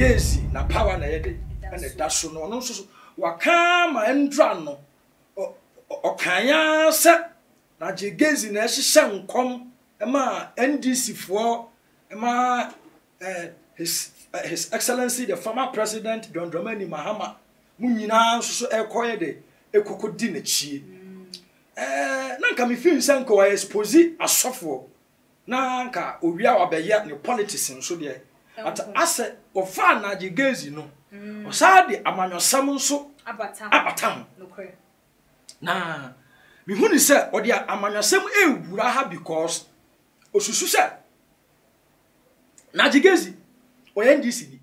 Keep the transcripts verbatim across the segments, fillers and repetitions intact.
Gaisie na power na yede and da so no no so waka ma ndra no okanya se Nigel Gaisie na ehye nkom ema N D C for ema his uh, his excellency the former president John Dramani Mahama munyina so so ekoye de ekokodi na chie eh nanka me feel say nko wa expose asofo nanka owia wa beya ne politics nso de at ase ofa Nigel Gaisie no o sa de amanyosam nso abatam abatam na me huni say o de amanyosam ewura ha because osusu say Nigel Gaisie o N D C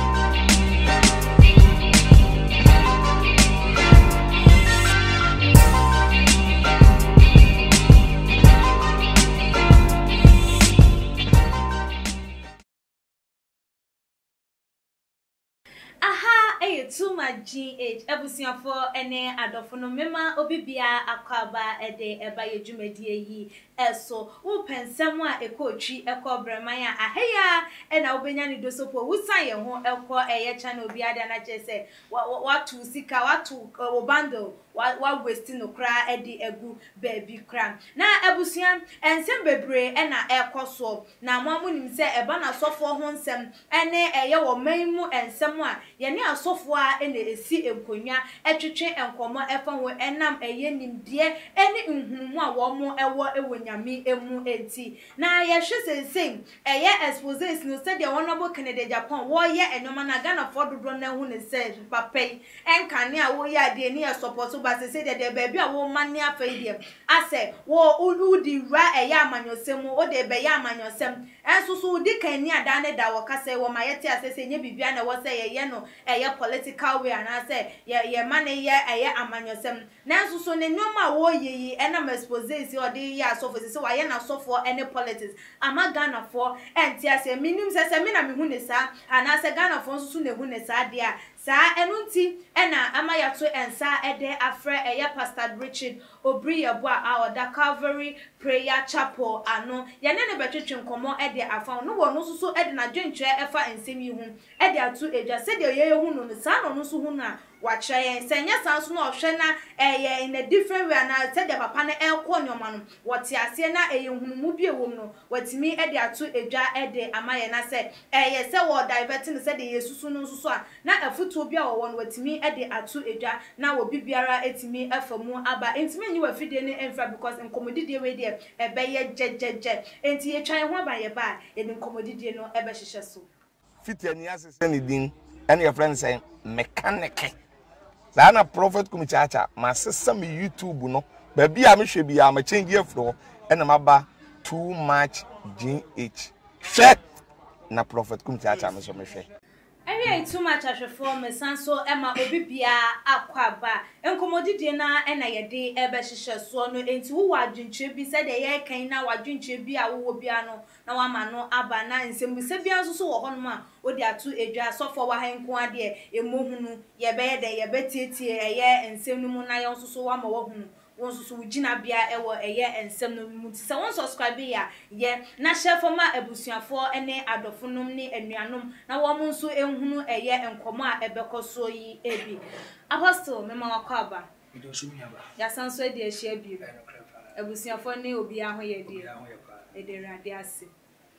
aha eh too much G H ebusiafo ene adofo no mema obibia akwaba ede eba yedwumadie yi eso wo pensem a ekotwi ekobrema ya aheya ena obenya ni dosopo wusan ye ho eko eye channel obi ada na chese watu sika watu obando wa waste no kra edi egu baby kra na ebusia ensem bebre ena ekoso na mwamunim se eba na sofo ho nsem ene eye wo manmu ensem a ye ne asofo a ene esi enkonwa etwetwe enkomo efa ho enam eye nimde ene nhunmu a wo mo ewo ewo nyame emu enti na ye hwese sing eye exposes no said the honorable Kenn Agyapong wo ye enoma na Ghana for dodo na hu ne se papai enkane a wo ye ade ni support ba se de de baby a wo mane afeidie ase wo udi ra eye amanyosem wo de be ye amanyosem enso so udi kan ni ada ne da wo kase wo mayete asese nye bibia na wo se ye ye no eye political way na se ye ye mane ye eye amanyosem na enso so ne nyoma wo ye yi ena exposes ode ye asofo se wa ye na asofo ene politics ama Ghana for enti ase minim se se me na me hu ne sa ana se Ghana for nso so ne hu ne sa de a sa enunti ena ama yato ensa ede afre eye Pastor Richard Obiri Yeboah a oda Calvary Prayer Chapel ano ye ne ne betwetwe nkomo ede afa no wo no so so ede na dwentwe efa ensem yi hu ede atu eja se de ye hu no sa no no so hu na watcha yen senya sanso na ohwe na eye in a different way na se de papa na elko nyoma no wote ase na eye hunumu bi ewom no watimi ede atu eja ede amaye na se eye se wo divert no se de yesusu no so a na afutu bi a wo no watimi ede atu eja na wo bibiara etimi afamu aba entimi nyi wafide ne enfra because nkomodidie we de ebeye jejeje enti ye twan ho ba ye ba e nkomodidie no ebe hihye so fitiani asese ne din ene your friend say mechanic Zana prophet kumichacha ma sesa me YouTube no ba bia me hwe bia ma change afro ena maba too much G H hwe na prophet kumichacha me so me hwe Area too much ashefo me sanso ema obibia akwaba enkomodidie na ena yede ebe hihye so no enti wo wadwentwe bi se de ye kan na wadwentwe bi a wo bia no na wama no aba na nsem se bia nso so wo ho no a odi atu edwa sofo wa hanko ade emohunu ye be de ye betietie eye nsem no mu na ye nso so wama wo hunu wonso so ugina bia ewo eye ensem no mu se won subscribe ya ye na share ma abusuafo ene adofo nom ne anuanom na wo mo nso ehunu eye enkomo a ebekoso yi ebi apostle mema wakwaba ido so miaba ya sanso e de ehia bi abusuafo ne obi aho ye de ederade ase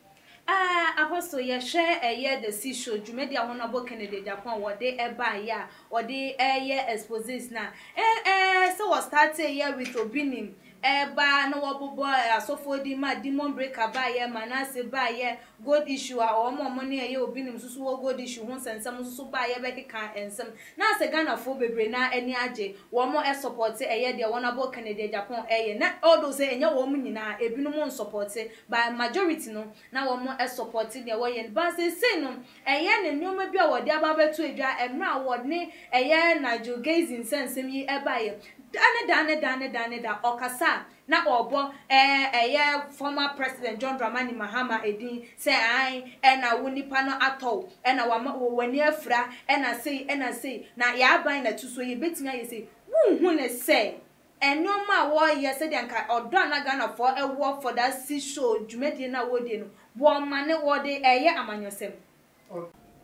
Ah, apostle ye share a year the sea show Jumedia honorable Kenn Agyapong what they eba ya or they a year exposes na eh eh so was started here with Obinim eba no wobo asofo di ma demon breaker ba ye manase ba ye gold issue a o mo money ye Obinim susu wo gold issue ho sensem susu ba ye be ka ensem na se Ghana fo bebre na ani age wo mo e support e ye de honorable Kenn Agyapong e ye na all those enya wo mo nyina ebinu mo support by majority no na wo mo e support de wo ye ba se se no e ye ne nyoma bi a wo de aba betu edwa emra wo ne e ye Nigel Gaisie sensem yi e ba ye dane dane dane dane da okasa na obo eh eh former president John Dramani Mahama edin say ai e na wo nipa no atọ e na wani afra e na sei e na sei na ya ban na tuso ye betinga ye sei hu ne say enoma wo ye say de nka odo na Ghana for e wo for that sea show dwumedie na wo de no wo mane wo de eye amanyosem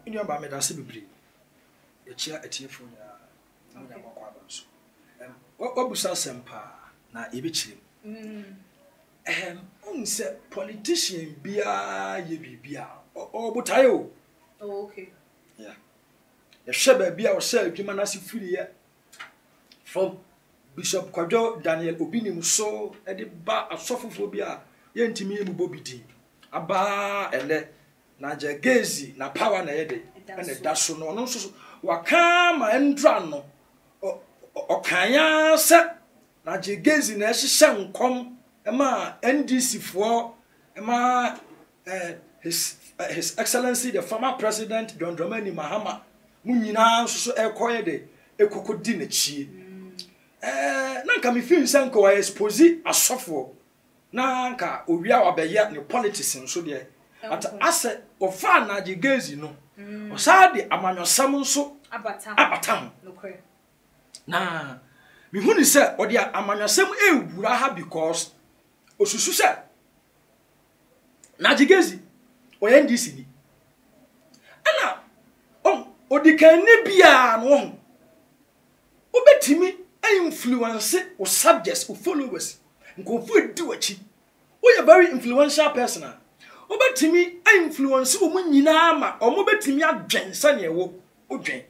Ini aba me da se bibiri. E chia etiefo nya. Mu nya makwa ba so. Em obusa sempa na e be chire. Mm. Em on se politician bia ye bibia. Obutaye o. Oh, okay. Yeah. The sheba bia o se adwuma na se firi ye. From Bishop Kwadwo Daniel Obini so e de ba asofofo bia ye ntimi e mu bobidi. Aba ele Nigel Gaisie na power na yede ene da so no no so waka ma endra no okanya se Nigel Gaisie na ehye nkom e ma N D C fo e ma eh, his uh, his excellency the former president John Dramani Mahama mu nyina so so ekoye de ekokodi na chi eh na nka me feel se nka wa expose asofo na nka owia wa beye ne politics nso de at ase ofa na Nigel Gaisie no o sa de amanyosam nso abatam abatam okay na me hu ni se o de amanyosam ewura ha because osusu se Nigel Gaisie o N D C ni ana on odikani bia no obetimi influence o subjects o followers nkofu edi wachi we are very influential person obetimi influence o munyina ma o mo betimi adwen ne ewo odwen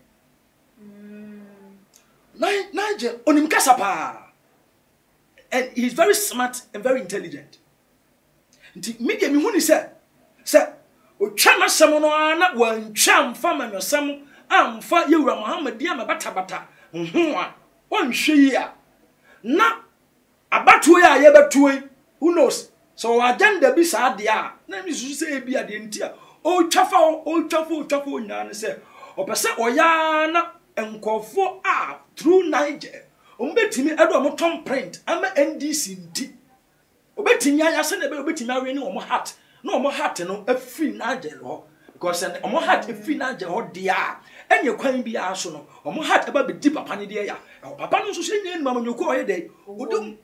Nigel onim kasa pa and he is very smart and very intelligent nti media mi huni se se o twa na sem no ana wan twa mfa manwasem amfa yewura Muhammad dia mabata bata ho a wan hwe yi a na abatuo ya ye batuo who knows so agenda bi sa de a na mi susu se bi ade nti a o twafa o twafa o twafa nya ne se o pese o ya na enkofo a through Niger o mbetimi edo mo tom print ama N D C nti o betimi aya se na be o betimi awe ni o mo heart na o mo heart no afri Niger ho because o mo heart afri Niger ho dia enye kwan bi aso no o mo heart eba be di papa ne dia ya papa no so se nya ni mamanyoko o ye dey odum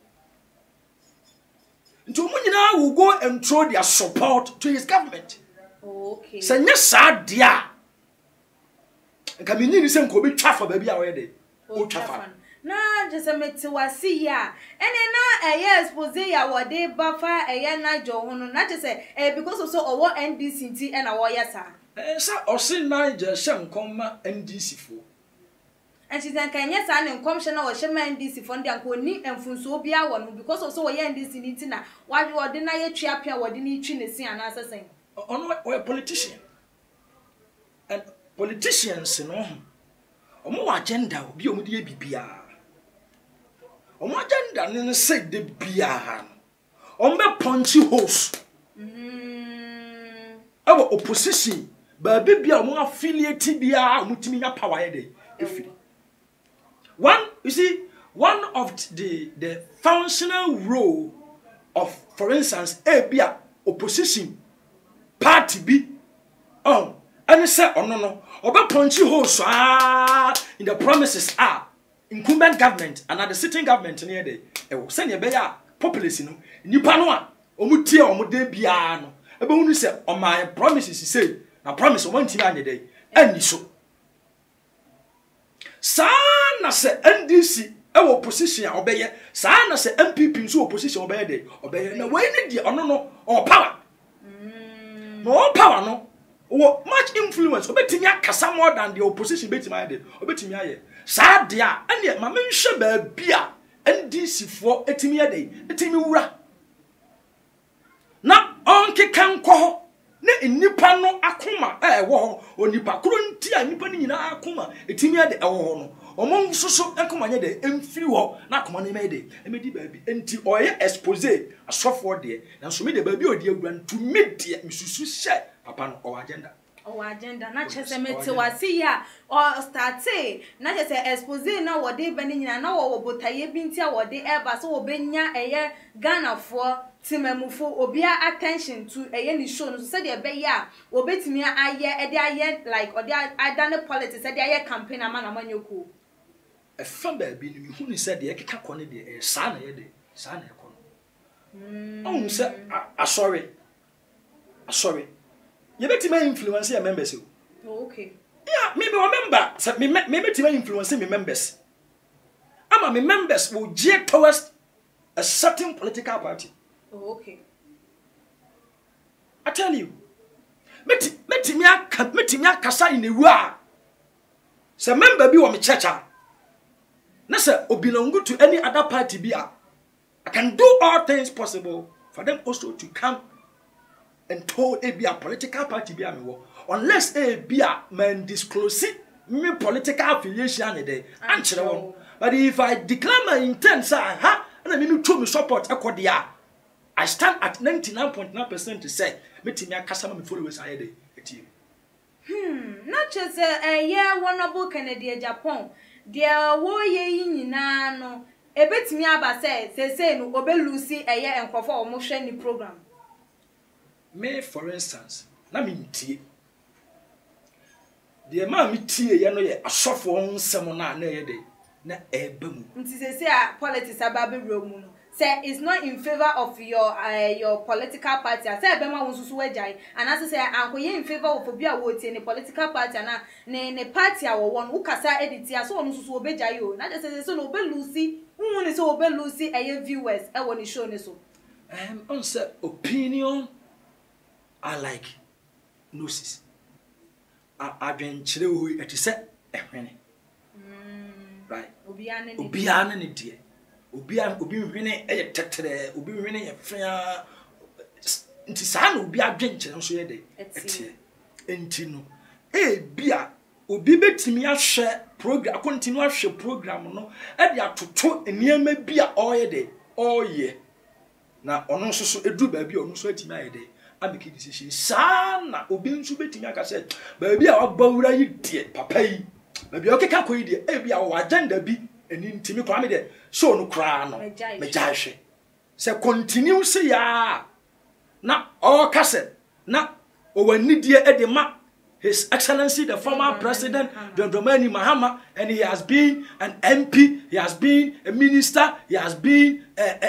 nti omo nyina will go and throw their support to his government. Okay. Sanya sadia. Nka menyi ni se nko bi twafa ba bi a we dey. O twafa. Na just meti wasi ya. Ene na eye expose ya wode bafa eye na jo ho no na just eh because also owo N D C nti e na wo yesa. Eh sa osi Niger hye nkomma N D C fo. And she's an kanya san and commissioner or Shema N D C fund and Koni and Funsobia one because also we N D C Nitina. Why you are deny Chiapia, what didn't you chin and answer saying? On what a politician and politicians, no. O more agenda will be on the B B R. O more agenda than say the B R. On the punchy horse. Our opposition, but baby, I'm more affiliated B R, Mutimina power day. One, you see, one of the the functional role of, for instance, a be a opposition party be oh, and say oh no no, oba punchy holes ah in the promises are incumbent government and at the sitting government near the e will send your beya populace no nipa no a omu tie omu de bia no e be hunu say on my promises say na promise one tin anye dey ani so sa na se N D C e wo opposition a obeye sa na se M P P nso opposition obeye dey obeye na we ni die ono no o power mm no power no wo much influence obetimi akasa more than the opposition betimi ade obetimi aye sa de a ene ma menhwe ba bia N D C fo etimi ade etimi wura na onke kan kɔ ho na nipa no akoma eh wo ho onipa kro nti a nipa ni nyina akoma etimi ade eh wo ho no omo soso akoma nye de emfiri ho na akoma ne mede emedi ba bi enti oye expose asofo de na so me de ba bi odi agura ntu media misusu hye papa no o agenda o agenda na chese meti wasi ya o start na chese expose na wode ba ni nyina na wo botaye bi nti a wode e ba so wo benya eye Ghana fo timamufo obia attention to eye ni show no so say de be ya obetimi aye e de aye like o de adane politics e de aye campaign ama na manyoko e fa ba bi ni hu ni say de e keka kone de e sa na ye de sa na e kono mm oh say ah sorry sorry ye betimi influence your members Oh, okay. Yeah, maybe remember, so me maybe to influence me members. Ama me members will gear towards a certain political party. Oh, okay. I tell you, meti meti me aka meti me akasa in ewu a. Se member bi wo me church a. Na se obelong to any other party bi a. I can do all things possible for them also to come and told a be a political party be a me wo. Unless a be a man disclose me political affiliation there answer one. But if I declare my intent, sir, ha, and I mean to me support Ekodia, I stand at ninety-nine point nine percent to say, meeting me customer me followers I day. Hmm, not just a year one of Kennedy Agyapong. Dear wo ye nyina no, e betimi aba say, say say no obelusi a year and for almost any program. Me, for instance, na me tie. The man me tie ye no ye asofo nsem na na ye dey na eba mu. Nti say say politics ababe romu no. Say it's not in favor of your uh, your political party. Say ebe ma wonsusu wajai and as say ankoye in favor of obi a wo tie ne political party na ne ne party a wo won wo kasa edit ya so wonsusu obejai o. Na just say so no obe lucy, won ni so obe lucy eye viewers e won show ne so. Um on say opinion I like gnosis. I been chire wo eti se ehwene. Mm. Right. Obi ane ni. Obi ane ni die. Obi an obi hwene eye tetere, obi hwene ye fia. Nti sa na obi adwen chire nso ye de. Eti. Enti no. E bia obi betimi ahwe program, continue ahwe program no, e de atoto eniema bia oye de. Oye. Na ono nso so edu ba bia ono so atimi aye de. Amiki decision sana obi nso betimi aka say ba bia wabawura yi die papa yi ba bia okeka koyi die e bia wo agenda bi eni ntimi kwa me de so no kra no me jaihwe say continue say ya na o kase na o wani die e de ma His Excellency the former president John Dramani Mahama, and he has been an M P, he has been a minister, he has been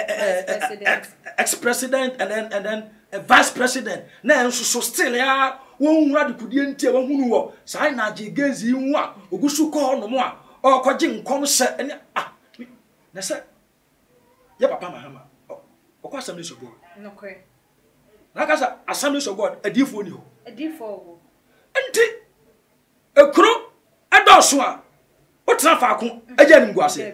ex-president and then and then a vice president. Now so still ya won radi kudie ntie wa hunu wo sai na Nigel Gaisie hu a ogusu ko no mo a o kwaje nkom se ene ah na se ya papa Mahama o kwa Assembly of God no kwe na kasa Assembly of God adifo ni ho adifo ho enti ekro edoso a o tra fa ko agya nim guase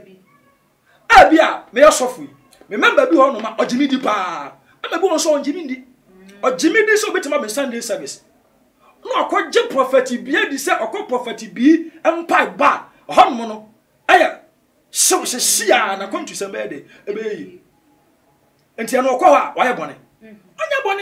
a bia me yosofu me member bi ho no ma ogimi di pa ama bi won so ogimi di ogimi di so betima me Sunday service no akwaje prophet bia di se akwa prophet bi empa ba ho no no aya so se sia na kontu se be de ebe yi enti ana okwa wa wa ye bone anya bone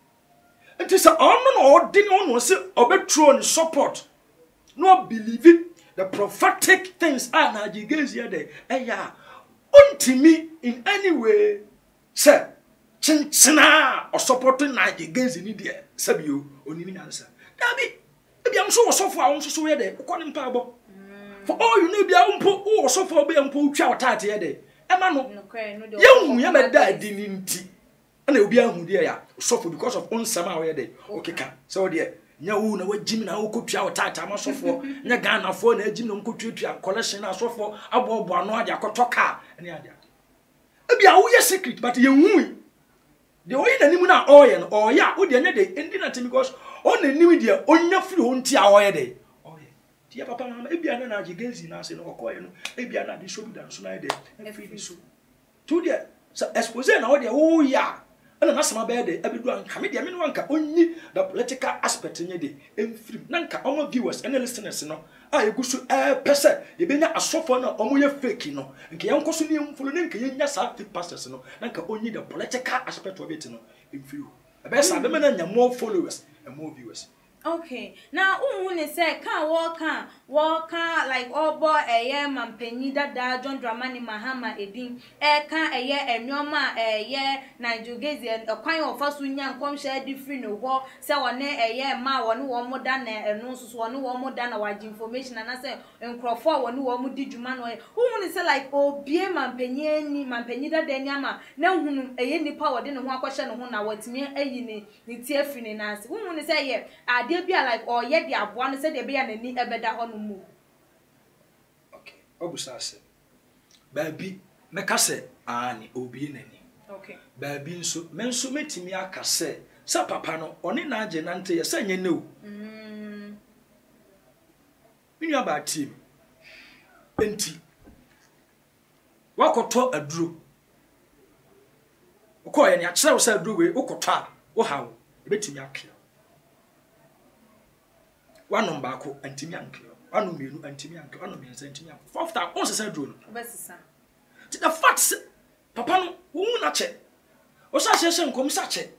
enti se ono no odi no no se obetro ni support no believe the prophetic things are na Nigel Gaisie de aya untimi in any way say chinchina or supporting Nigel Gaisie ni de sabio onimi na nsa dabi ebi am so wosofo a won so ye de ukọ ni mpa abo for all you know bia mpo wo wosofo be mpo twa wotate ye de e ma no ye hu ye meda adi ni nti na obi ahu de ya wosofo because of onsama we de okeka so de nya wu na wajimi na wokotwa wotate amasofo nya Ghana fo na ajimi na nkotwa collection na asofo abobo ano ade akotoka ene ade ebi a wo ye secret but ye hu de oyi na nimu na oye no oya wo de nya de endi na tim because on the new dia onya free ho ntia oye de oye dia papa mama e bia na na Nigel Gaisie na se no kokoye no e bia na de so bi dan so na de free so to dia so expose na wo de wo ya na na sama be de abedu anka me de me no anka onyi the political aspect nya de emfiri na nka omo viewers and listeners no a egusu eh pese ye benya asofo na omo ye fake no nke ye nkoso ne emfulu ne nke ye nya sa fake pastors no na nka onyi the political aspect of it no emfiri ebe sa be me na nya more followers and more viewers. Okay. Now, who ne say can walk can walk like obo eye mampenyi dada John Dramani Mahama edin e kan eye enwoma eye Nigel Gaisie e kwan ofaso nya nkom share different no ho say wone eye ma wone wo moda na enu so wone wo moda na wage information na say nkrofo wone wo mudi djuma no who ne say like obie mampenyi ani mampenyi dada nyama na hunu eye nipa wode ne ho akwahye ne ho na watimi ayi ne ne tie fini na ase who ne say ye ade bia like or ye de aboa no say de bia nani ebeda ho no mu okay obusa se baabi meka se ani obi nani okay baabi nso menso metimi aka se sa papa no oni na age nante ye sa nye ne o mm minu aba team enti wakoto aduro uko ye ne a kire wo sa aduro we ukoto a wo hawo ebetimi akio wanom baako antimi ankio wanom mienu antimi ankio wanom miensa antimi ankio fourth time on se aduro no obesisa the facts papa no wo na che o sa se se nkom sa che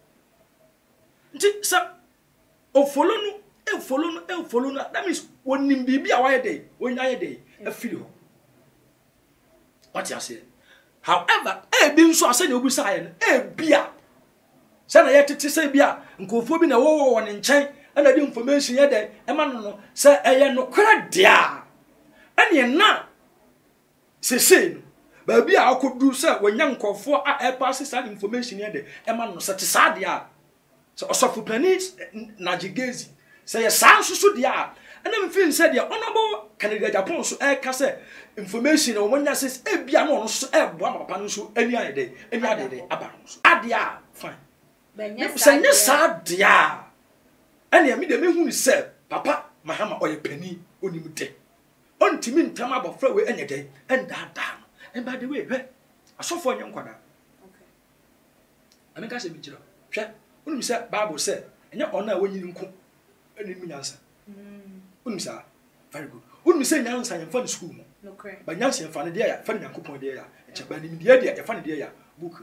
nti sa o follow no e follow no e follow no that means wonim bibi a waye dey wonya ye dey a feel ho what you say however e bi nso ase na obu sa ye no e bia se na ye tete se bia nkofo bi na wo wo ne nchen na di information ye dey e ma no no se eye no kra dia ene na se se no baabi a akodu se wonya nkofo a e pass sa information ye dey e ma no se te sa dia so osofu panis Nigel Gaisie say ya san susu dia and me feel say dia honorable Kenn Agyapong so e ka say information o wonya says e bia no so e boa papa no so ani ade ani ade aba no so adia fine benya say sa dia ani me de me hu ni say papa mahama oye pani onim de ontimi ntam abofra we anya de and da da and by the way he asofo nya nkwada okay ameka say bi kira hwe unim say Bible say enya ona wonyini nko eni mi nyansa mm unim say very good unim say nyansa yemfa ni school mo no correct ba nyansa yemfa ne dia ya fa ni yankopon dia ya eche ba ni dia dia yemfa ne dia ya book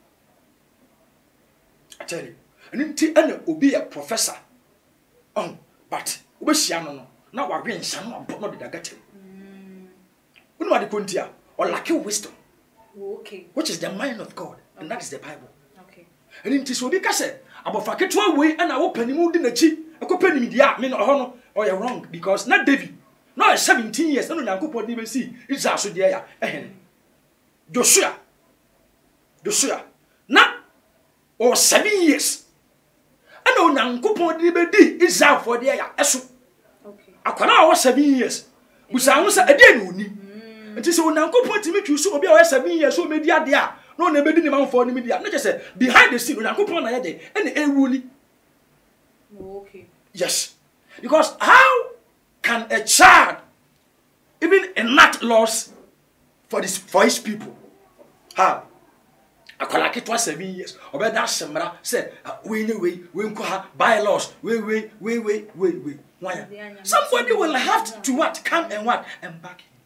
actually eni nti ana obi ya professor oh but obehia no no na wa hwe nsa no abo no de dagatem mm unim ade kontia or lack wisdom okay which is the mind of God and okay. That is the Bible okay eni nti so obi ka se abofa ketwa we ana wo panimu di nachi ekopanim dia me no ho no oh you wrong because not David no seventeen years no nyankopon di be see Israel so dia ya ehen Joshua Joshua na or seven years ana nyankopon di be di Israel for dia ya eso okay akwana wa seven years busa ho sa ade no ni nti so nyankopon timi twu so obi a wa seven years so me dia dia no na be di ni manfo ni media no just say behind the scene nyankopon na ye de ene ewuli okay yes because how can a child even enact laws for this for his people how akola ketwa seven years obeda semra say we ni we we nko ha by laws we we we we we we why somebody will have to what come and what and back him.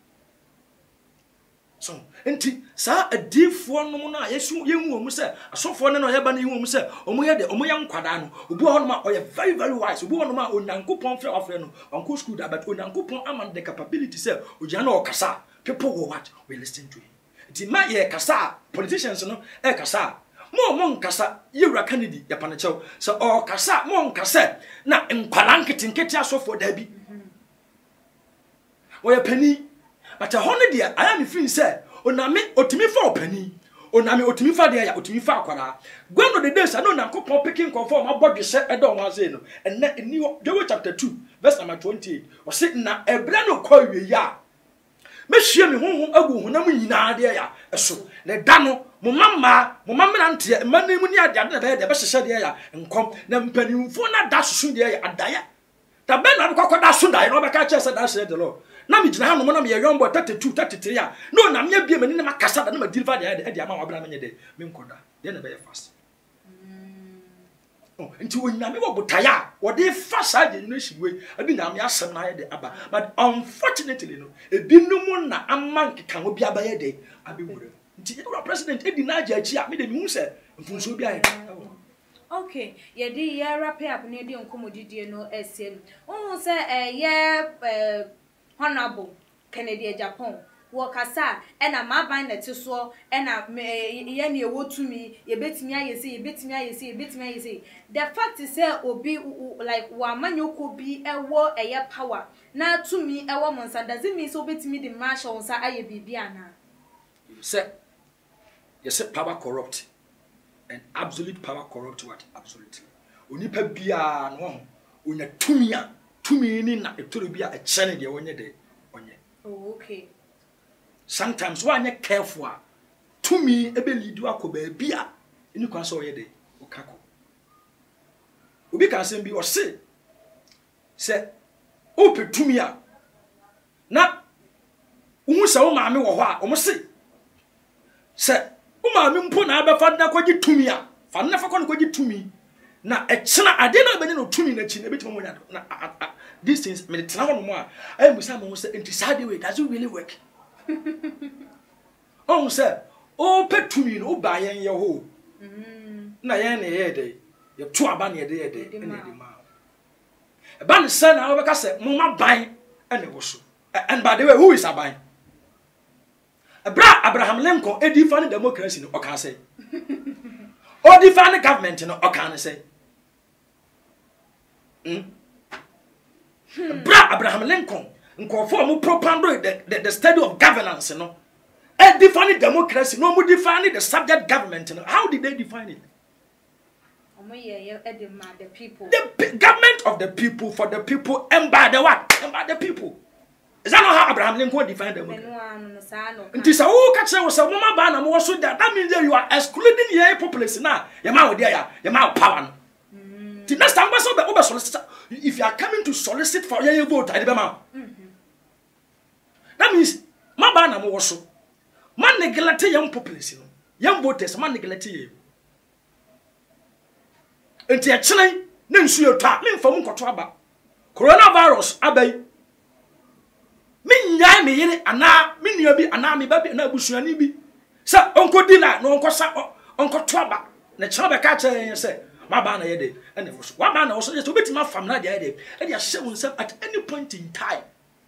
So enti sa adifo no na yesu yehu omu se asofo ne no ye ba na yehu omu se omu ye de omu ye nkwada no obu ho no ma oye very very wise obu ho no ma onyankopon frɛ afrɛ no onko school da but onyankopon am the capability se ogia na okasa people will what we listen to him enti ma ye kasa politicians no e kasa mo mo nkasa yewura Kennedy ya panachew se o kasa mo nkasa na nkwala nketinketi asofo da bi oye pani but a hundred dia I am free say oname otimi fa opani oname otimi fa dia ya otimi fa akwara gwano the days I know nankopon picking conform abodwe se edo ho ase no and na ni Joel chapter two verse number twenty-eight o say na ebra no kwa wie ya me hwie me honhom agu honam nyina dia ya eso na da no mo mamma mo mamma nte manim ni ade ade na be de be hye dia ya nkom na mpanimfo na da susu dia ya adaya da be na kwakwa da so da no be ka che se da se de lo na mi gina hanu mo na me young boy thirty-two thirty-three a no na me bia mani na makasa da na ma deliver de de ama wa bra me de me nkoda de na be fast oh nti wonna me wo botaya wo de fast a generation we abi na me asem na ye de aba but unfortunately no ebinum na amanke kan obi abaye de abi wure nti you president edi na aja achi a me de me hu se mfunso bi aye okay ye di ye wrap up na di nkomodidie no esem ohun se eh ye honorable Kenn Agyapong wo kasa ena maban na tiso ena ye na ewotumi ye betimi ayese ye betimi ayese ye betimi ayese the fact is say obi like wa manyoko bi ewo eye power na tumi ewo monsa does it mean so betimi the marshal onsa aye bibia na say you say power corrupt and absolute power corrupt what absolutely onipa bia no onya tumi a tumi ni na etoro bia e chene de wonye de onye. Oh, okay. Sometimes when you careful to me ebe lead you akoba bia eni kwan so ye de okako obi kan sem bi o se se ope tumi a na uhu se wo maame wo ho a o mo se se wo maame mpo na abefa na kwaji tumi a fa na fa kwa kwaji tumi na e chena ade na be no tumi na chi na betima mo nya na these things me tena ho no mo a I am say mo say enti side way does it really work? On say o petumi no ba yen ye ho mm na yen na ye de ye to aba na ye de ye de na de ma e ba ne say na we ka say mo ma ban ene wo so and by the way who is aban Abra Abraham Lincoln e define democracy no o kan say o define government no o kan say mm Bra Abraham Lincoln nkofo mo propaganda the, the the study of governance no e define democracy no mo define the subject government no how did they define it? Omo ye ye e demand the people, the government of the people for the people and by the what and by the people. Is that not how Abraham Lincoln defined democracy? Nti sa wo ka kire wo sa mo ma ba na mo so that that means that you are excluding your population na ye ma wo there ya ye ma power no. Ti next time so be over solicit if you are coming to solicit for your vote I be ma. That means ma ba na mo so man neglect young population no young voters man neglect ye. Enti e kire na nsu yo twa me mfam nkoto aba coronavirus abai minya me yire ana me nua bi ana me ba bi na abusuani bi sa onko dila no onko sa onko to aba na kire be ka kire se ma ba na ye de ene fo so wa ba na wo so so betima fam na de ye de e de ahye won se at any point in time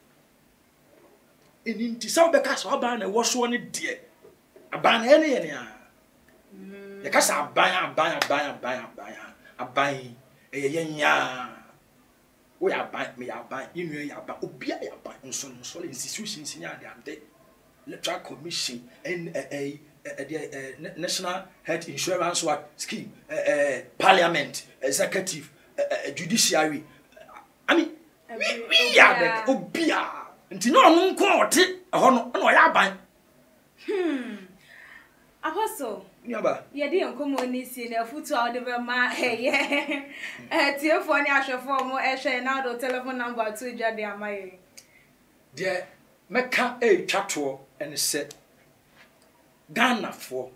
eni nti sa be ka so ba na wo so ne de aba na ye ne ye ne a ye ka sa aban aban aban aban aban aban e ye nya we are by me are by you know ya ba obia ya ba nso nso institutions nya de ade electoral commission and a national health insurance what scheme uh, parliament executive uh, judiciary I mean we we are the obia nti no no nko ote ho no na ya ban hmm apostle Yaba. Ye dey nkomo ni si na futu a de be ma eh eh tiefo ni ahwefo mo eh hwe na do telephone number to jade amaye. De meka e twato ene se Ghana for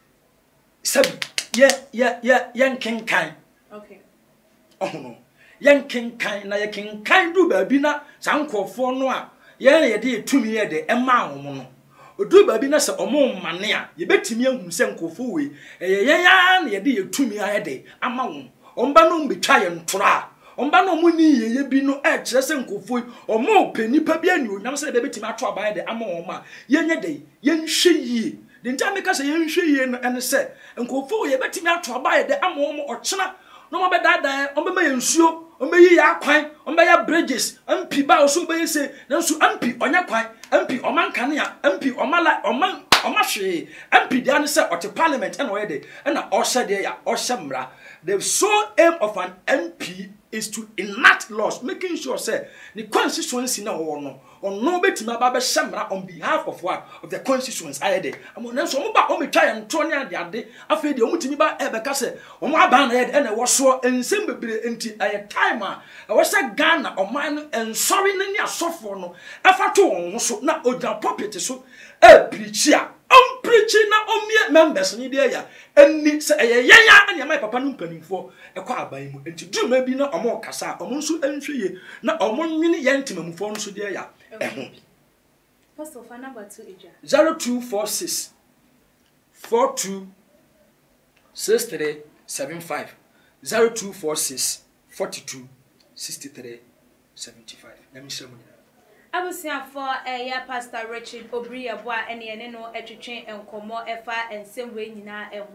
sabi ye ye ye yenkenkan. Okay. Oh no. Yenkenkan na ye kenkan du ba bi na sankofo no a ye ye de tumi ye de ema wo no. Odu ba bi na se omo mane a ye betimi ahum se nkofo we eye ye ya na ye de ye tumi a ye de ama wo omba no mbetwa ye ntora omba no mu ni ye ye bi no e kire se nkofo omo penipa bi ani onyam se be betimi ato aba ye de ama wo ma ye nye de ye nhwe yie de nta meka se ye nhwe yie no ene se nkofo ye betimi ato aba ye de ama wo mo ochena no mo be dada omba ma ye nsuo omba yi ya kwan omba ya bridges ampi ba oso be se nanso ampi onya kwan ampi omankane a ampi omala oman omahwe ampi dia ne se ote parliament and oyede na ohye de ya ohye mra. The sole aim of an M P is to enact laws, making sure say the constituency na wo no ono betima ba be hye on behalf of what of the constituents ayede amo na so mo ba o metwa ye nto ne ade ade afa de o mutimi ba e be ka se o mo aba na ye na wo so ensem bebre enti aye time a wo se Ghana o man no ensori na ni asofo no afa to won so na ojan puppet so e preach a on preaching na omie members ni de ya eni se eye yenya anya mai papa no mpanimfo e kwa aban mu enti duma bi na omo kasa omo nso enhweye na omo nwini ye ntimamfo nso de ya eho Pastor for number two eja zero two four six four two six three seven five zero two four six four two six three seven five nami shemu Abusia for eh ya Pastor Richard Obiri Yeboah ene ene no etwetwe enkomo efa ensem we nyina ehu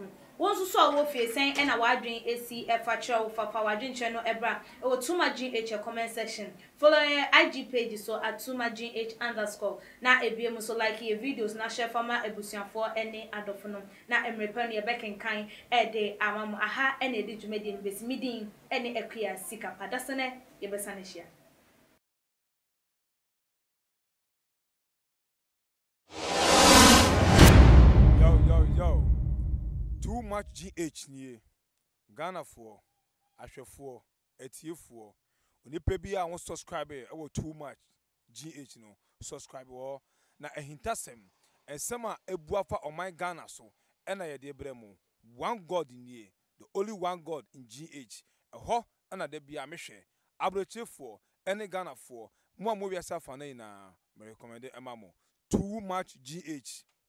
Wonso so wo fie sen e na wadwen esi e fa kire wo fa fa wadwen kire no ebra e wo too much G H comment section. Follow I G page so at too much G H underscore. Na ebiem so like your videos na share fama ebusuafo ene adofo na emrepa no ye bekenkan e de amam aha ene de dwumedi no besi midin ene akua sika padasene ye besane hia. Yo, yo, yo. Too much G H nie. Ghana for, Ashe for, Etie for. Onipa bi a won subscribe e wo too much G H no. Subscribe wo na ehintasem. Ensem a ebuafa oman Ghana so. Ena ye de bremu. One God nie. The only one God in G H. Eho ana de bia mehwe. Abroche for, ene Ghana for. Mo a mo wiasa fa na ina. Me recommend emamo. Too much G H.